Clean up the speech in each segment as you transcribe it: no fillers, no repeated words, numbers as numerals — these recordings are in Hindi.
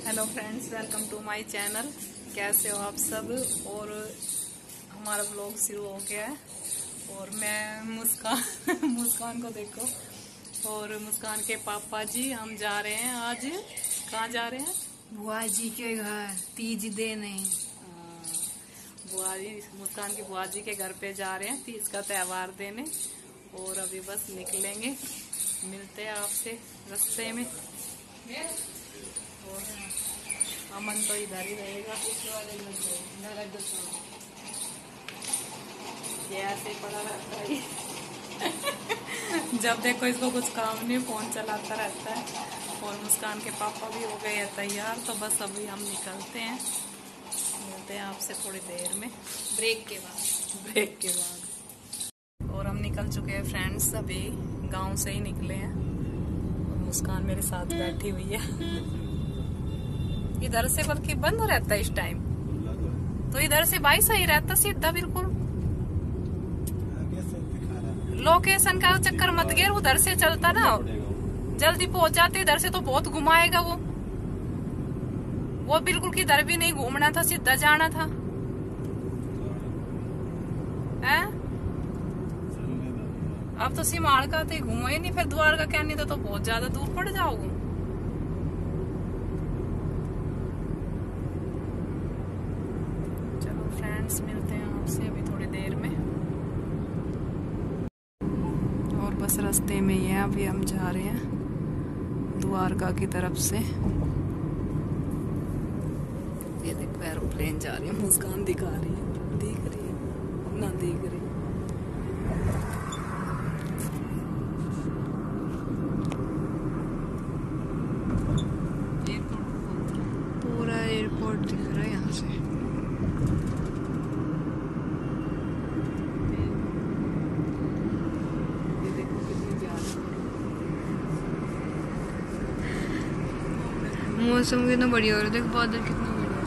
Hello friends, welcome to my channel. कैसे हो आप सब? और हमारा ब्लॉग शुरू हो गया है और मैं मुस्कान को देखो। और मुस्कान के पापा जी हम जा रहे हैं। आज कहाँ जा रहे हैं? बुआ जी के घर तीज देने। बुआ जी, मुस्कान की बुआ जी के घर पे जा रहे हैं तीज का त्यौहार देने। और अभी बस निकलेंगे, मिलते हैं आपसे रास्ते में। और अमन तो इधर ही रहेगा, ये ऐसे पड़ा रहता है। जब देखो इसको कुछ काम नहीं, फोन चलाता रहता है। और मुस्कान के पापा भी हो गए हैं तैयार, तो बस अभी हम निकलते हैं। मिलते हैं आपसे थोड़ी देर में, ब्रेक के बाद। और हम निकल चुके हैं फ्रेंड्स, अभी गांव से ही निकले हैं। और मुस्कान मेरे साथ बैठी हुई है। इधर से बल्कि बंद रहता है इस टाइम, तो इधर से भाई सही रहता, सीधा बिल्कुल। लोकेशन का चक्कर मत गिर, उधर से चलता ना जल्दी पहुंच जाते। इधर से तो बहुत घुमाएगा वो बिल्कुल किधर भी नहीं घूमना था, सीधा जाना था। अब तो सिमाड़ का तो घूमो ही नहीं, फिर द्वारका क्या नहीं तो बहुत ज्यादा दूर पड़ जाओगे। चलो फ्रेंड्स, मिलते हैं आपसे अभी थोड़ी देर में। और बस रास्ते में ही है, अभी हम जा रहे हैं द्वारका की तरफ से। ये देखो एरोप्लेन जा रही है, मुस्कान दिखा रही है, दिख रही है ना दिख रही। पूरा एयरपोर्ट दिख रहा है यहाँ से। ये देखो कितनी ज्यादा मौसम कितना बढ़िया हो रहा है, देखो बादल कितना बढ़िया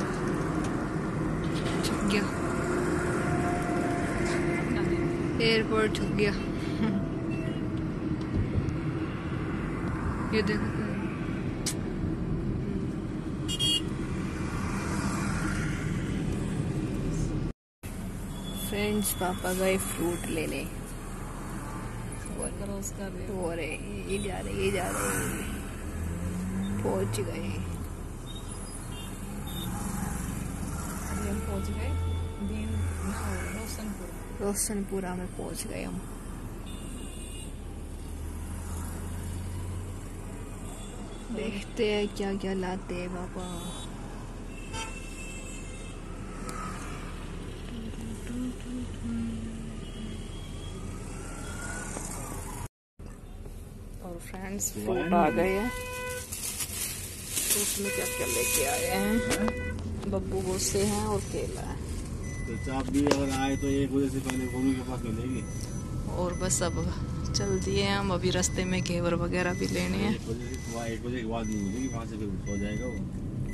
छुप गया, एयरपोर्ट छुप गया। ये देखो फ्रेंड्स, पापा गए फ्रूट लेने। और ये जा रहे पहुंच गए। हम पहुंच गए रोशनपुरा में पहुंच गए हम। देखते हैं क्या क्या लाते हैं पापा। और फ्रेंड्स फ्रूट आ गए हैं, तो उसमें क्या क्या लेके आए हैं। बब्बू गोसे हैं और केला है। तो चाप भी अगर आए तो 1 बजे से पहले भूमि के पास मिलेगी। और बस अब चल दिए हम, अभी रास्ते में घेवर वगैरह भी लेने हैं। 1 बजे के बाद नहीं मिलेगी, वहाँ से फिर हो जाएगा वो।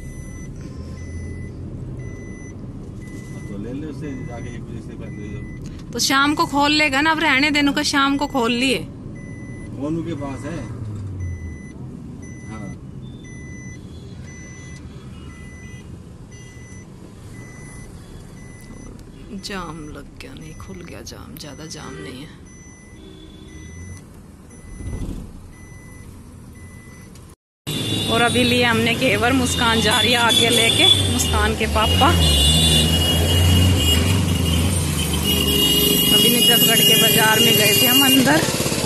तो ले ले उससे जाके 1 बजे से पहले। तो शाम को खोल लेगा ना, अब रहने देने का, शाम को खोल लिए। मोनू के पास है। हाँ, जाम लग गया, नहीं खुल गया जाम, ज्यादा जाम नहीं है। और अभी लिए हमने घेवर, मुस्कान जा रही है आगे लेके, मुस्कान के पापा। अभी निजफगढ़ के बाजार में गए थे हम अंदर।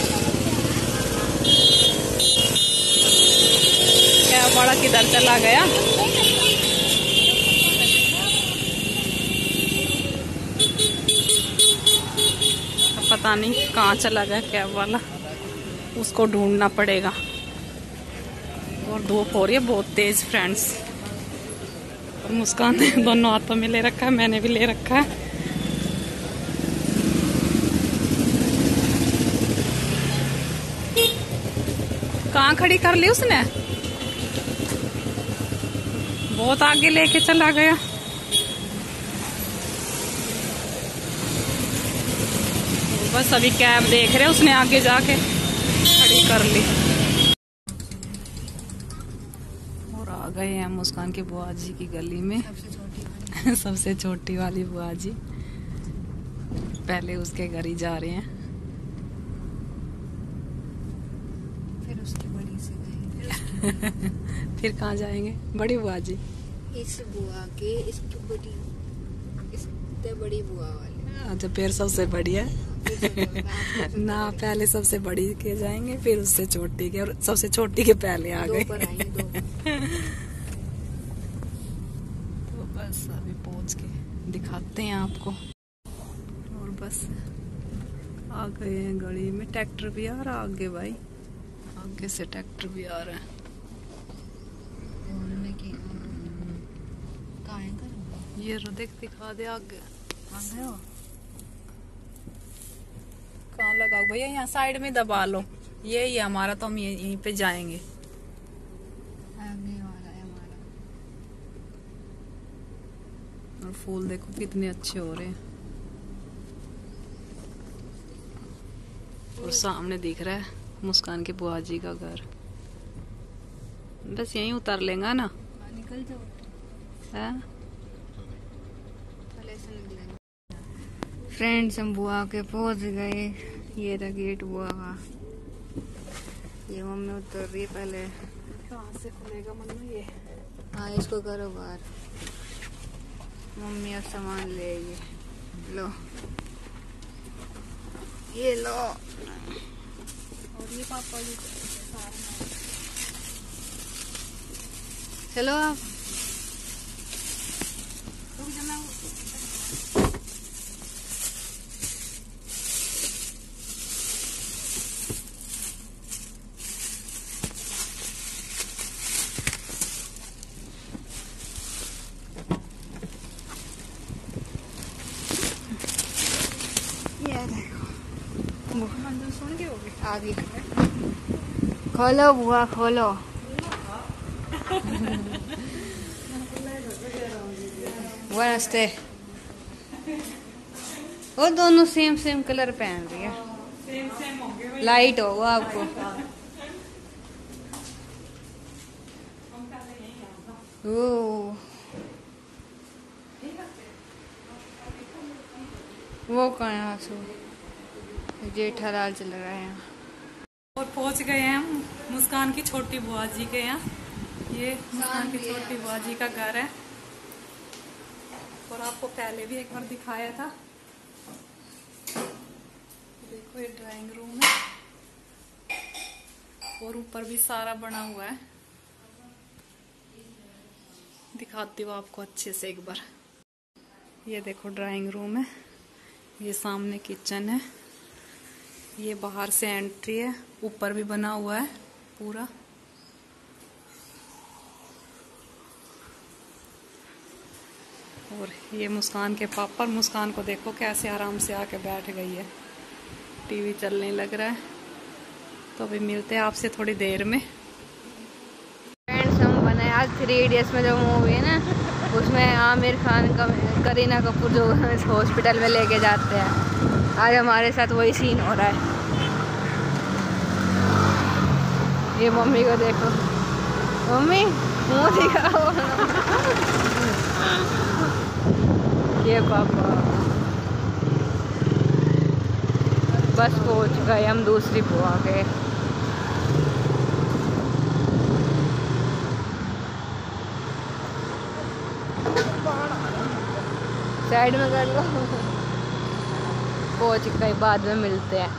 क्या बड़ा किधर चला गया? पता नहीं कहाँ चला गया कैब वाला, उसको ढूंढना पड़ेगा। और धूप हो रही है बहुत तेज फ्रेंड्स। और मुस्कान ने दोनों हाथों में ले रखा है, मैंने भी ले रखा है। कहाँ खड़ी कर ली उसने? बहुत आगे लेके चला गया। बस अभी कैब देख रहे, उसने आगे जाके खड़ी कर ली। और आ गए हैं मुस्कान के बुआ जी की गली में। सबसे छोटी वाली बुआ जी। पहले उसके घर ही जा रहे हैं, फिर उसकी बड़ी से जाएंगे। फिर कहाँ जाएंगे? बड़ी बुआ जी। इस बुआ के इसकी बड़ी, इससे बड़ी बुआ वाली। अच्छा, फिर सबसे बड़ी है। ना, पहले सबसे बड़ी के जाएंगे, फिर उससे छोटी के, और सबसे छोटी के पहले आ गए। तो बस अभी पहुंच के दिखाते हैं आपको। और बस आ गए हैं गली में। ट्रैक्टर भी आ रहा आगे भाई, आगे से ट्रैक्टर भी आ रहा है। ये देख, दिखा दे आगे। कहाँ लगा भैया? यहाँ साइड में दबा लो। यही है हमारा, तो हम यहीं पे जाएंगे। आगे वाला है हमारा। और फूल देखो कितने अच्छे हो रहे हैं। और सामने दिख रहा है मुस्कान के बुआ जी का घर। बस यहीं उतर लेंगे ना। निकल जाओ। फ्रेंड्स, हम बुआ के पहुंच गए। ये रहा गेट बुआ का। ये मम्मी उतर रही है पहले। कहाँ से खुलेगा मम्मी ये? हाँ, इसको करो बाहर। मम्मी अब सामान लेगी। लो, ये लो। और ये पापा जी चलो आप। ये देखो, मंदिर सुन के हो गए आगे खोलो बुआ, खोलो। नमस्ते। वो दोनों सेम सेम कलर पहन रही है। सेम सेम हो गए। लाइट होगा आपको। ओ, वो कहाँ है आंसू? जेठालाल चल रहा है यहाँ। और पहुंच गए हैं हम मुस्कान की छोटी बुआ जी के यहाँ। ये मुस्कान की छोटी बुआ जी का घर है। और आपको पहले भी एक बार दिखाया था। देखो, ये ड्राइंग रूम है और ऊपर भी सारा बना हुआ है। दिखाती हूँ आपको अच्छे से एक बार। ये देखो ड्राइंग रूम है, ये सामने किचन है, ये बाहर से एंट्री है, ऊपर भी बना हुआ है पूरा। और ये मुस्कान के पापा। मुस्कान को देखो कैसे आराम से आके बैठ गई है, टीवी चलने लग रहा है। तो अभी मिलते हैं आपसे थोड़ी देर में। फ्रेंड्स, हम बने आज 3 इडियट्स में जो मूवी है ना, उसमें आमिर खान का करीना कपूर जो हॉस्पिटल में लेके जाते हैं, आज हमारे साथ वही सीन हो रहा है। ये मम्मी को देखो, मम्मी मुँह दिखाओ। ये पापा। बस पहुंच गए हम दूसरी बुआ के। साइड में कर लो। पहुंच गए, बाद में मिलते हैं।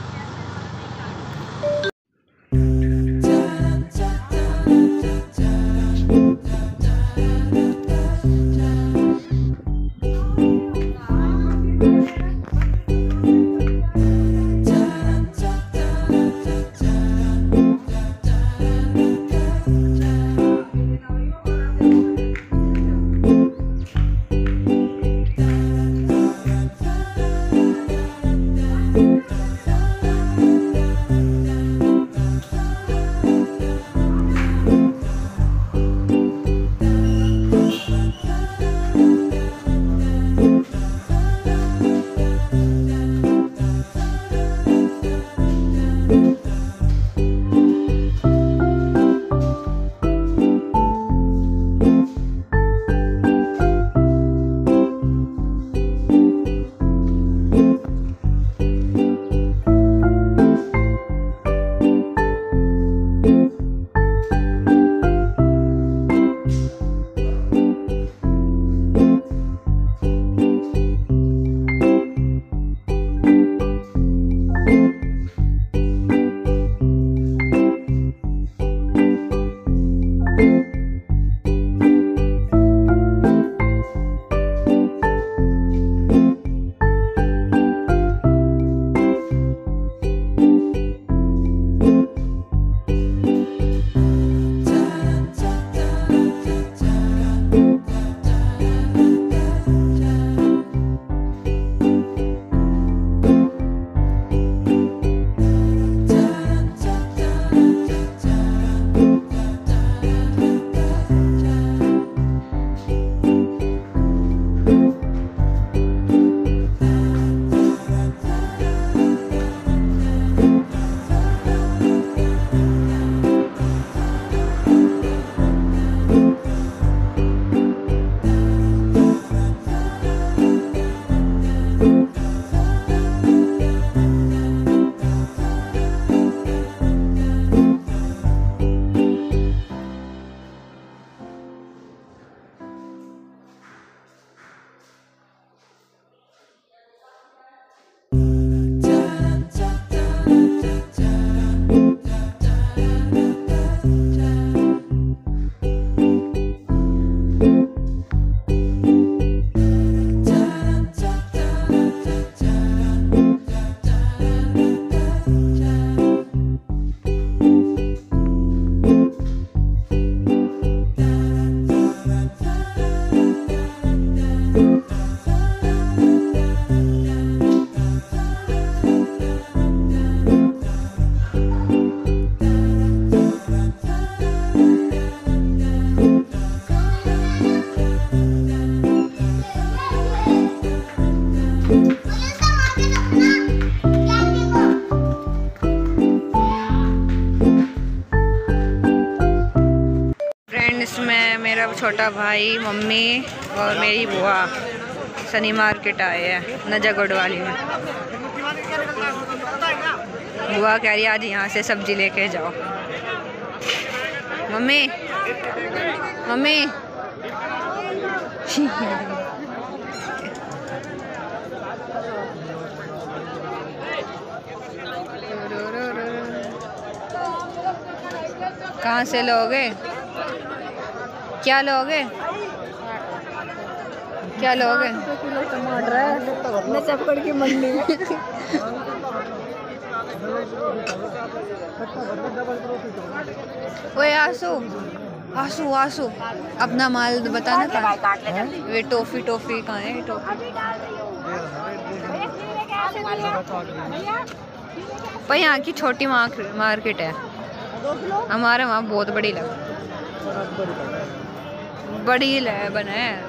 इसमें मेरा छोटा भाई, मम्मी और मेरी बुआ सनी मार्केट आए हैं नजागढ़ वाली में। बुआ कह रही आज यहाँ से सब्जी लेके जाओ। मम्मी मम्मी कहाँ से लोगे? क्या लोगे? क्या लोगे? टमाटर है चपकड़ की मंडी में। ओए आसू आसू आसू अपना माल बताना था। वे टॉफी टॉफी कहाँ है? टॉफी पर यहाँ की छोटी मार्केट है, हमारे वहाँ बहुत बड़ी बड़ी बना है।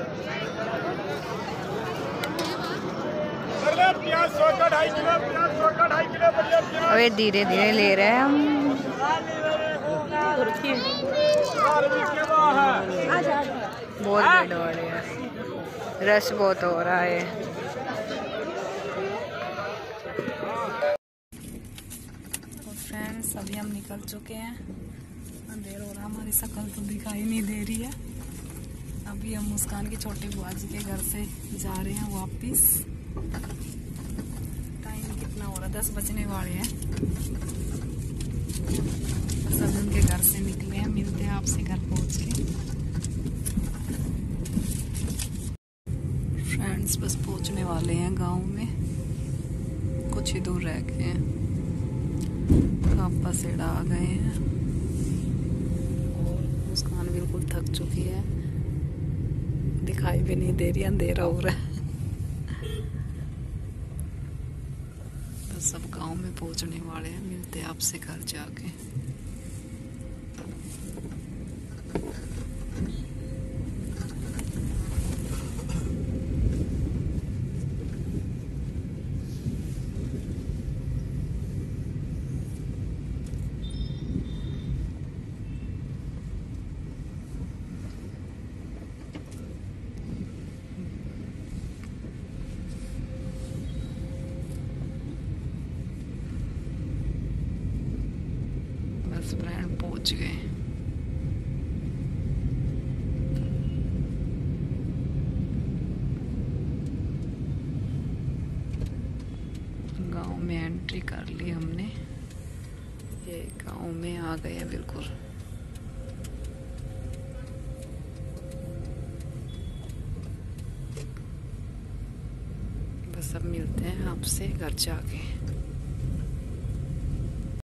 अबे धीरे धीरे ले रहे हैं हम। बहुत बड़े है, रश बहुत हो रहा है। तो फ्रेंड्स अभी हम निकल चुके हैं, अंधेर हो रहा, हमारी शक्ल तो दिखाई नहीं दे रही है। अभी हम मुस्कान की छोटी बुआ जी के घर से जा रहे हैं वापिस। टाइम कितना हो रहा है? 10 बजने वाले हैं। बस अभी उनके घर से निकले हैं, मिलते हैं आपसे घर पहुंच के। फ्रेंड्स बस पहुंचने वाले हैं गांव में, कुछ ही दूर रह गए हैं। कापा सेड़ा आ गए हैं और मुस्कान बिल्कुल थक चुकी है, दिखाई भी नहीं दे रही, अंधेरा हो रहा है। बस सब गांव में पहुंचने वाले हैं, मिलते हैं आपसे घर जाके। बस फ्रेंड पहुंच गए। गांव में एंट्री कर ली हमने, ये गांव में आ गए हैं बिल्कुल। बस अब मिलते हैं आपसे घर जाके।